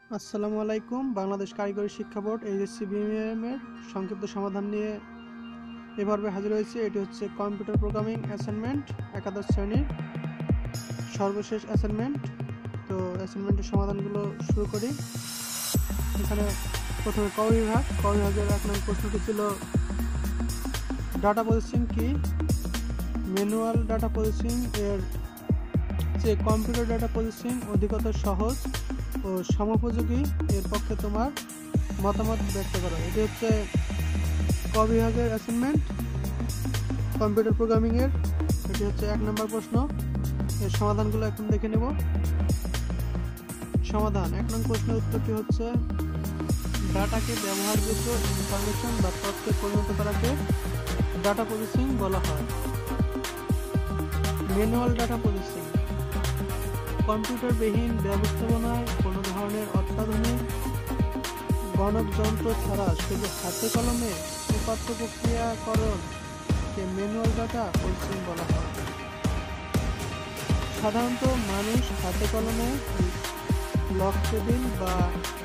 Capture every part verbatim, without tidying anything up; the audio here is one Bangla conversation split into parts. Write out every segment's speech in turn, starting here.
আসসালামু আলাইকুম। বাংলাদেশ কারিগরি শিক্ষা বোর্ড এইচএসসি বিএমএম এর সংক্ষিপ্ত সমাধান নিয়ে এ পর্বে হাজির হয়েছে। এটি হচ্ছে কম্পিউটার প্রোগ্রামিং অ্যাসাইনমেন্ট একাদশ শ্রেণীর সর্বশেষ অ্যাসাইনমেন্ট। তো অ্যাসাইনমেন্টের সমাধানগুলো শুরু করি। এখানে প্রথমে ক বিভাগ ক বিভাগের এক নম্বর প্রশ্নটি ছিল ডাটা প্রসেসিং কি। ম্যানুয়াল ডাটা প্রসেসিং এর চেয়ে কম্পিউটার ডাটা প্রসেসিং অধিকতর সহজ ও সমোপযোগী, এর পক্ষে তোমার মতামত ব্যক্ত করো। এটি হচ্ছে ক বিভাগের অ্যাসাইনমেন্ট কম্পিউটার প্রোগ্রামিংয়ের। এটি হচ্ছে এক নম্বর প্রশ্ন। এর সমাধানগুলো এখন দেখে নেব। সমাধান এক নম্বর প্রশ্নের উত্তরটি হচ্ছে ডাটাকে ব্যবহারযোগ্য ইনফরমেশন বা তথ্যে পরিণত করাকে ডাটা প্রসেসিং বলা হয়। ম্যানুয়াল ডাটা প্রসেসিং কম্পিউটারবিহীন ব্যবস্থাপনায় কোনো ধরনের অত্যাধুনিক গণক যন্ত্র ছাড়া শুধু হাতে কলমে উপাত্ত প্রক্রিয়াকরণকে ম্যানুয়াল ডাটা প্রসেসিং বলা হয়। সাধারণত মানুষ হাতে কলমে লক টেবিল বা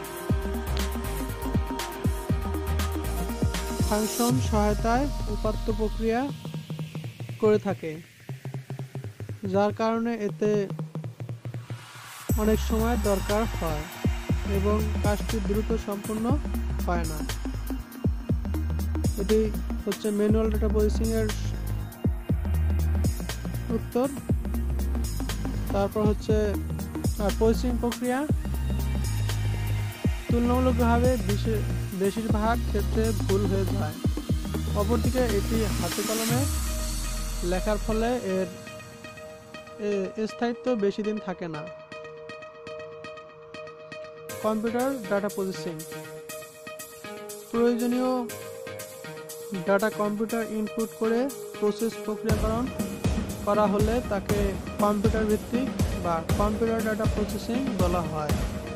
ফাংশন সহায়তায় উপাত্ত প্রক্রিয়া করে থাকে, যার কারণে এতে অনেক সময় দরকার হয় এবং কাজটি দ্রুত সম্পূর্ণ হয় না। এটি হচ্ছে ম্যানুয়াল ডাটা প্রসেসিং এর উত্তর। তারপর হচ্ছে প্রসেসিং প্রক্রিয়া তুলনামূলকভাবে বেশিরভাগ ক্ষেত্রে ভুল হয়ে যায়। অপরদিকে এটি হাতে কলমে লেখার ফলে এর স্থায়িত্ব বেশি দিন থাকে না। কম্পিউটার ডাটা প্রসেসিং প্রয়োজনীয় ডাটা কম্পিউটার ইনপুট করে প্রসেস প্রক্রিয়াকরণ করা হলে তাকে কম্পিউটার ভিত্তিক বা কম্পিউটার ডাটা প্রসেসিং বলা হয়।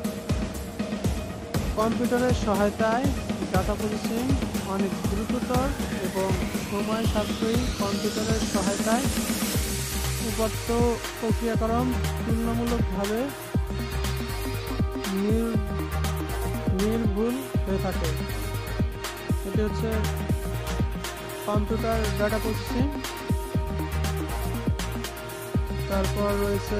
কম্পিউটারের সহায়তায় ডাটা প্রসেসিং অনেক দ্রুততর এবং সময় সাশ্রয়ী। কম্পিউটারের সহায়তায় উপাত্ত প্রক্রিয়াকরণ তুলনামূলকভাবে নির্ভুল হয়ে থাকে। এটি হচ্ছে কম্পিউটার ডাটা প্রসেসিং। তারপর রয়েছে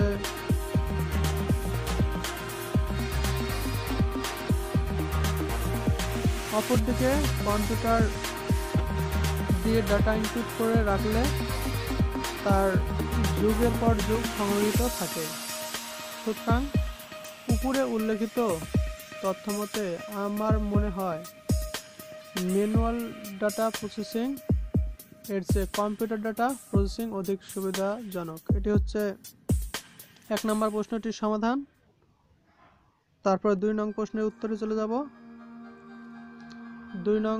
অপরদিকে কম্পিউটার দিয়ে ডাটা ইনপুট করে রাখলে তার যুগের পর যুগ সংরক্ষিত থাকে। সুতরাং উপরে উল্লেখিত তথ্যমতে আমার মনে হয় ম্যানুয়াল ডাটা প্রসেসিং এর চেয়ে কম্পিউটার ডাটা প্রসেসিং অধিক সুবিধাজনক। এটি হচ্ছে এক নম্বর প্রশ্নটির সমাধান। তারপর দুই নং প্রশ্নের উত্তরে চলে যাব। দুই নং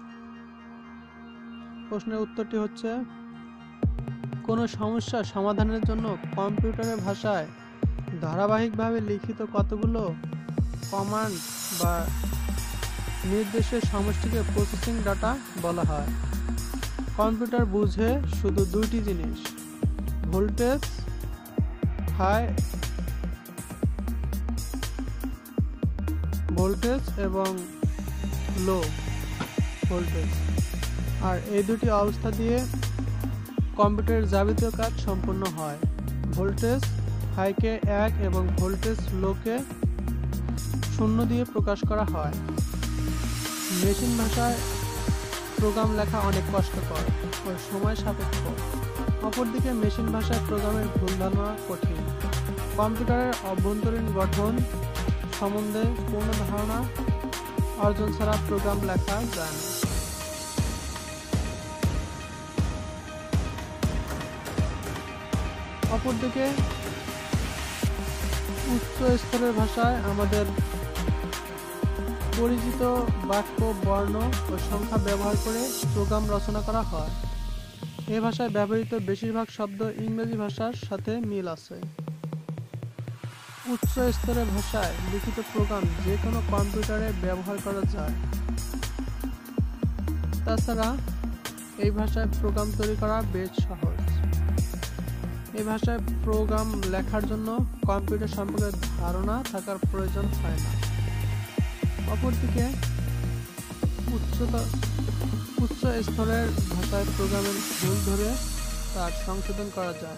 প্রশ্নের উত্তরটি হচ্ছে কোনো সমস্যা সমাধানের জন্য কম্পিউটারের ভাষায় ধারাবাহিকভাবে লিখিত কতগুলো কমান্ড বা নির্দেশের সমষ্টিকে প্রসেসিং ডাটা বলা হয়। কম্পিউটার বুঝে শুধু দুইটি জিনিস, ভোল্টেজ হাই ভোল্টেজ এবং লো ভোল্টেজ, আর এই দুটি অবস্থা দিয়ে কম্পিউটারের যাবতীয় কাজ সম্পন্ন হয়। ভোল্টেজ হাইকে এক এবং ভোল্টেজ লোকে শূন্য দিয়ে প্রকাশ করা হয়। মেশিন ভাষায় প্রোগ্রাম লেখা অনেক কষ্টকর ও সময় সাপেক্ষ। অপরদিকে মেশিন ভাষায় প্রোগ্রামের ভুল ধারণা কঠিন। কম্পিউটারের অভ্যন্তরীণ গঠন সম্বন্ধে পূর্ণ ধারণা অর্জন ছাড়া প্রোগ্রাম লেখা যায় না। অপরদিকে উচ্চ স্তরের ভাষায় আমাদের পরিচিত বাক্য, বর্ণ ও সংখ্যা ব্যবহার করে প্রোগ্রাম রচনা করা হয়। এই ভাষায় ব্যবহৃত বেশিরভাগ শব্দ ইংরেজি ভাষার সাথে মিল আছে। উচ্চ স্তরের ভাষায় লিখিত প্রোগ্রাম যে কোনো কম্পিউটারে ব্যবহার করা যায়। তাছাড়া এই ভাষায় প্রোগ্রাম তৈরি করা বেশ সহজ। এই ভাষায় প্রোগ্রাম লেখার জন্য কম্পিউটার সম্পর্কে ধারণা থাকার প্রয়োজন হয় না। অপরদিকে উচ্চতা উচ্চ স্তরের ভাষায় প্রোগ্রামের ভুল ধরে তার সংশোধন করা যায়,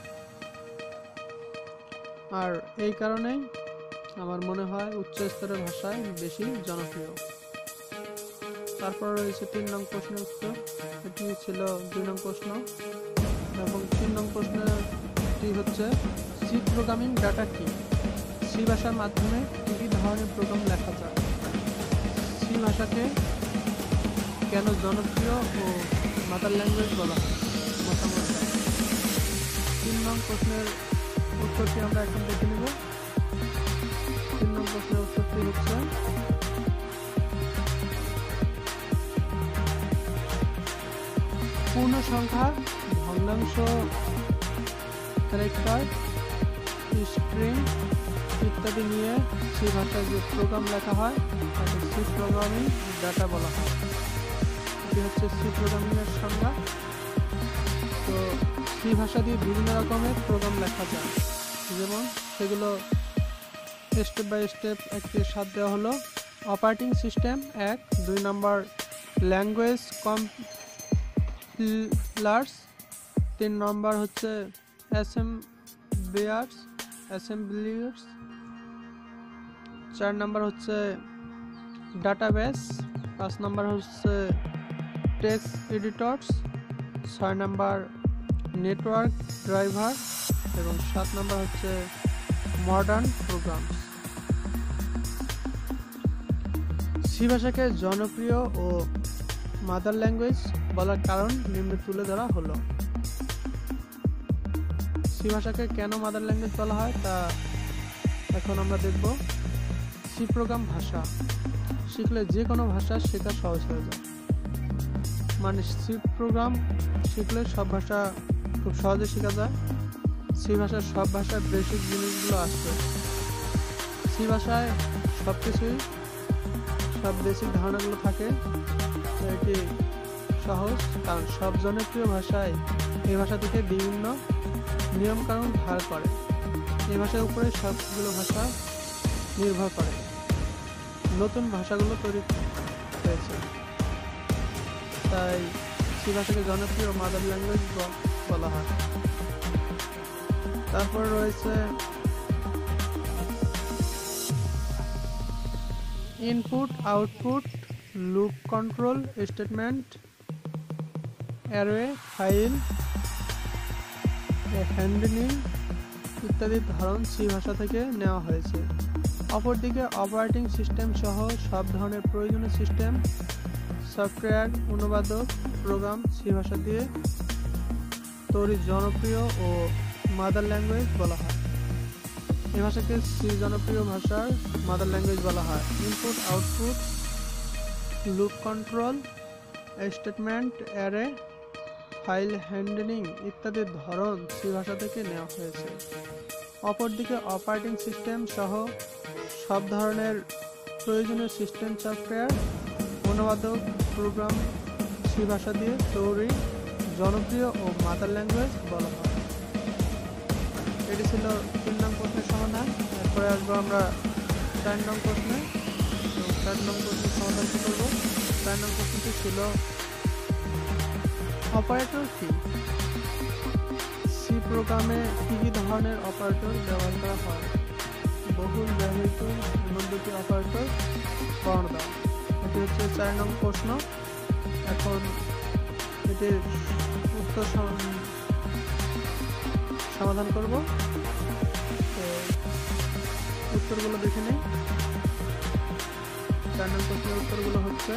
আর এই কারণেই আমার মনে হয় উচ্চ স্তরের ভাষায় বেশি জনপ্রিয়। তারপর রয়েছে তিন নং প্রশ্নের উত্তর। এটি ছিল দুই নং প্রশ্ন, এবং তিন নং প্রশ্নটি হচ্ছে সি প্রোগ্রামিং ডাটা কি? সি ভাষার মাধ্যমে কী কী ধরনের প্রোগ্রাম লেখা যায়? সি ভাষাকে কেন জনপ্রিয় ও মাদার ল্যাঙ্গুয়েজ বলা হয়? মতামত। তিন নং প্রশ্নের উত্তরটি আমরা এখন দেখে নেব। তিন নং প্রশ্নের উত্তরটি হচ্ছে পূর্ণ সংখ্যা, ভগ্নাংশ, ক্যারেক্টার, স্ট্রিং ইত্যাদি নিয়ে সি ভাষায় যে প্রোগ্রাম লেখা হয় তাকে সি প্রোগ্রামিং ডাটা বলা হয়। এটি হচ্ছে সি প্রোগ্রামিংয়ের সংজ্ঞা। তো সি ভাষা দিয়ে বিভিন্ন রকমের প্রোগ্রাম লেখা যায়, যেমন সেগুলো স্টেপ বাই স্টেপ একটি সাত দেওয়া হলো। অপারেটিং সিস্টেম এক, দুই নম্বর ল্যাঙ্গুয়েজ কম্পিলার্স, তিন নম্বর হচ্ছে অ্যাসেম্বলিয়ার্স অ্যাসেম্বলিয়ার্স চার নম্বর হচ্ছে ডাটাবেস, পাঁচ নম্বর হচ্ছে টেক্সট এডিটরস, ছয় নম্বর নেটওয়ার্ক ড্রাইভার এবং সাত নম্বর হচ্ছে মডার্ন প্রোগ্রামস। সি ভাষাকে জনপ্রিয় ও মাদার ল্যাঙ্গুয়েজ বলার কারণ নিম্নে তুলে ধরা হলো। সি ভাষাকে কেন মাদার ল্যাঙ্গুয়েজ বলা হয় তা এখন আমরা দেখব। সি প্রোগ্রাম ভাষা শিখলে যে কোনো ভাষা শেখা সহজ হয়ে যায়, মানে সি প্রোগ্রাম শিখলে সব ভাষা খুব সহজে শেখা যায়। সি ভাষার সব ভাষার বেসিক জিনিসগুলো আসবে। সি ভাষায় সব কিছুই সব বেসিক ধারণাগুলো থাকে, তো এটি সহজ, কারণ সব জনপ্রিয় ভাষায় এই ভাষা থেকে বিভিন্ন নিয়মকানুন ধার করে। এই ভাষার উপরে সবগুলো ভাষা নির্ভর করে, নতুন ভাষাগুলো তৈরি হয়েছে, তাই সি ভাষাকে জনপ্রিয় মাদার ল্যাঙ্গুয়েজ বলা হয়। তারপর রয়েছে input, output, loop control, statement, array, file handling ইত্যাদি ধরন সি ভাষা থেকে নেওয়া হয়েছে। অপরদিকে অপারেটিং সিস্টেম সহ সব ধরনের প্রয়োজনীয় সিস্টেম, সফটওয়্যার, অনুবাদক, প্রোগ্রাম সি ভাষা দিয়ে তৈরি জনপ্রিয় ও মাদার ল্যাঙ্গুয়েজ বলা হয়। এই ভাষাকে সি জনপ্রিয় ভাষার মাদার ল্যাঙ্গুয়েজ বলা হয়। Input, output, loop control, statement, array, file handling ইত্যাদি ধরন সি ভাষা থেকে নেওয়া হয়েছে। অপরদিকে অপারেটিং সিস্টেম সহ সব ধরনের প্রয়োজনীয় সিস্টেম, সফটওয়্যার, অনুবাদক, প্রোগ্রাম সি ভাষা দিয়ে তৈরি জনপ্রিয় ও মাদার ল্যাঙ্গুয়েজ বলা হয়। এটি ছিল তিন নং প্রশ্নের সমাধান। এরপরে আসবো আমরা চার নং প্রশ্নে। চার নং প্রশ্নের সমাধান কি করবো? চার নং প্রশ্নটি ছিল অপারেটর কি? সি প্রোগ্রামে কি কি ধরনের অপারেটর ব্যবহার করা হয়? বহুল ব্যবহৃত এমন দুটি অপারেটর বর্ণনা দাও। এটি হচ্ছে চার নং প্রশ্ন। এখন এটির উত্তর সমাধান করব। তো উত্তরগুলো দেখে নিই। চার নং প্রশ্নের উত্তরগুলো হচ্ছে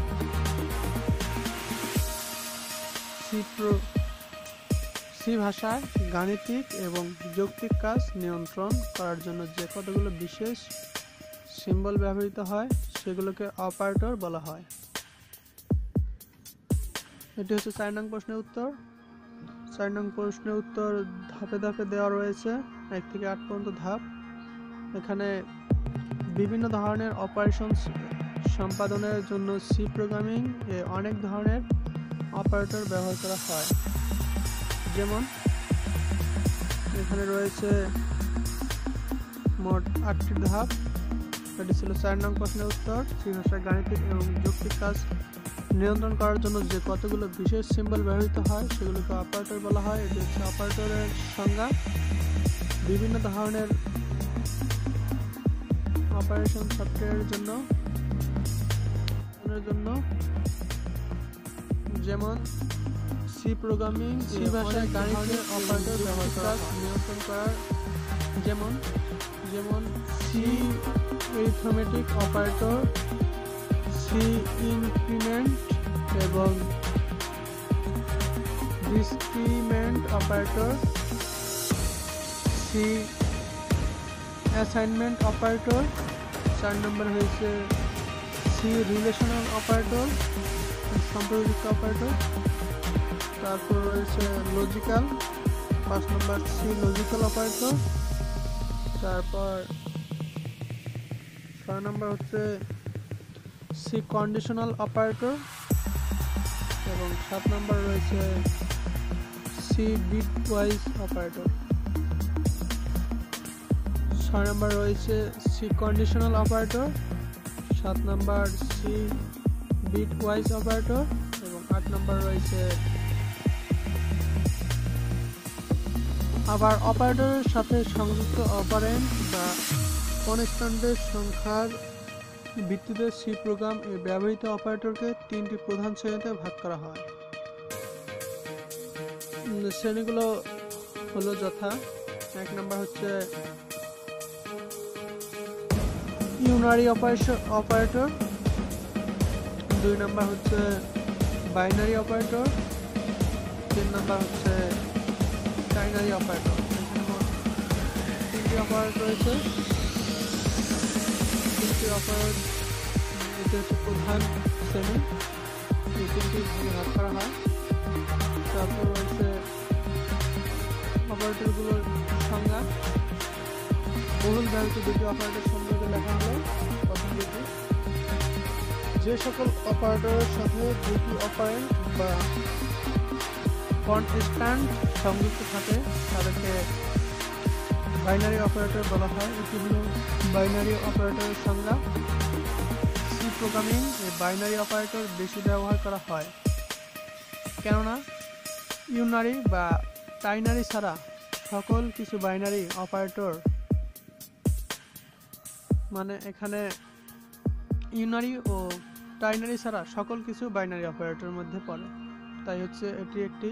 সি ভাষায় গাণিতিক এবং যৌক্তিক কাজ নিয়ন্ত্রণ করার জন্য যে কতগুলো বিশেষ সিম্বল ব্যবহৃত হয় সেগুলোকে অপারেটর বলা হয়। এটি হচ্ছে চার নং প্রশ্নের উত্তর। চার নং প্রশ্নের উত্তর ধাপে ধাপে দেওয়া রয়েছে, এক থেকে আট পর্যন্ত ধাপ। এখানে বিভিন্ন ধরনের অপারেশন সম্পাদনের জন্য সি প্রোগ্রামিং এ অনেক ধরনের অপারেটর ব্যবহার করা হয়। যেমন এখানে রয়েছে মোট আটটি ধাপ। এটি ছিল চার নং প্রশ্নের উত্তর। সি ভাষায় গাণিতিক এবং যৌক্তিক কাজ নিয়ন্ত্রণ করার জন্য যে কতগুলো বিশেষ সিম্বল ব্যবহৃত হয় সেগুলোকে অপারেটর বলা হয়। এটি হচ্ছে অপারেটরের সংজ্ঞা। বিভিন্ন ধরনের অপারেশন সফটওয়্যারের জন্য জন্য যেমন সি প্রোগ্রামিং, সি ভাষায় গাণিতিক অপারেটর ব্যবহার করা নিয়ন্ত্রণ করার যেমন যেমন C arithmetic operator, C increment এবং decrement operator, C assignment operator. চার নম্বর হয়েছে সি রিলেশনাল অপারেটর, সম্পর্কযুক্ত অপারেটর। তারপর রয়েছে লজিক্যাল, পাঁচ নম্বর সি লজিক্যাল অপারেটর। তারপর ছয় নম্বর হচ্ছে সি কন্ডিশনাল অপারেটর এবং সাত নম্বর রয়েছে সি বিট ওয়াইজ অপারেটর। ছয় নম্বর রয়েছে সি কন্ডিশনাল অপারেটর, সাত নম্বর সি বিট ওয়াইজ অপারেটর এবং আট নম্বর রয়েছে আবার অপারেটরের সাথে সংযুক্ত অপারেন্ড বা কনস্ট্যান্টের সংখ্যার ভিত্তিতে সি প্রোগ্রাম এ ব্যবহৃত অপারেটরকে তিনটি প্রধান শ্রেণীতে ভাগ করা হয়। শ্রেণীগুলো হলো যথা: এক নম্বর হচ্ছে ইউনারি অপারেশন অপারেটর, দুই নম্বর হচ্ছে বাইনারি অপারেটর, তিন নম্বর হচ্ছে টাইনারি অপারেটর। তিনটি অপারেটর রয়েছে, তিনটি অপারেটর এটি হচ্ছে প্রধান শ্রেণী, এই তিনটি ভাগে ভাগ করা হয়। তারপর রয়েছে অপারেটরগুলোর সংজ্ঞা। বহুল ব্যবহৃত দুটি অপারেটর সম্পর্কে লেখা হলো। প্রথম দুটি, যে সকল অপারেটরের সাথে দুটি অপারেন্ট বা কনস্ট্যান্ট সংযুক্ত থাকে তাদেরকে বাইনারি অপারেটর বলা হয়। এটি হলো বাইনারি অপারেটরের সংজ্ঞা। সি প্রোগ্রামিং এই বাইনারি অপারেটর বেশি ব্যবহার করা হয়, কেননা ইউনারি বা টাইনারি ছাড়া সকল কিছু বাইনারি অপারেটর, মানে এখানে ইউনারি ও টাইনারি ছাড়া সকল কিছু বাইনারি অপারেটরের মধ্যে পড়ে, তাই হচ্ছে এটি একটি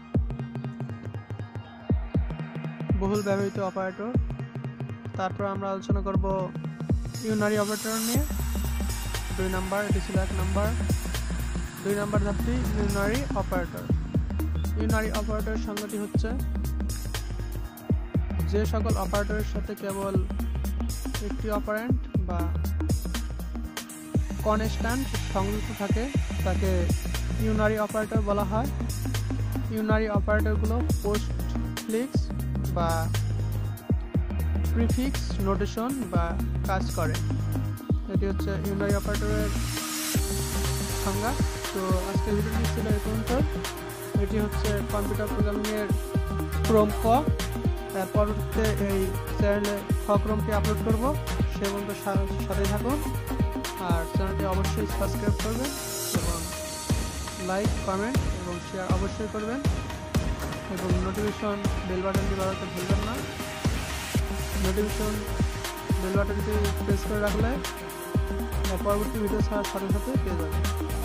বহুল ব্যবহৃত অপারেটর। তারপর আমরা আলোচনা করব ইউনারি অপারেটর নিয়ে। দুই নাম্বার, এটি ছিল এক নাম্বার। দুই নাম্বার ধাপটি ইউনারি অপারেটর। ইউনারি অপারেটর সংজ্ঞাটি হচ্ছে যে সকল অপারেটরের সাথে কেবল একটি অপারেন্ট বা কনস্ট্যান্ট সংযুক্ত থাকে তাকে ইউনারি অপারেটর বলা হয়। ইউনারি অপারেটরগুলো পোস্টফিক্স বা প্রিফিক্স নোটেশন বা কাজ করে। এটি হচ্ছে ইউনারি অপারেটরের সংজ্ঞা। তো আজকের ভিডিওটি ছিল এই পর্যন্ত। এটি হচ্ছে কম্পিউটার প্রোগ্রামিংয়ের ক্রম ক। তার পরবর্তীতে এই চ্যানেলে খ ক্রমটি আপলোড করব, সে পর্যন্ত সাথে থাকুন। আর চ্যানেলটি অবশ্যই সাবস্ক্রাইব করবেন এবং লাইক, কমেন্ট এবং শেয়ার অবশ্যই করবেন এবং নোটিফিকেশন বেল বাটনটি বাজাতে ভুলবেন না। নোটিফিকেশন বেল বাটনটি প্রেস করে রাখলে পরবর্তী ভিডিও ছাড়ার সাথে সাথে পেয়ে যাবেন।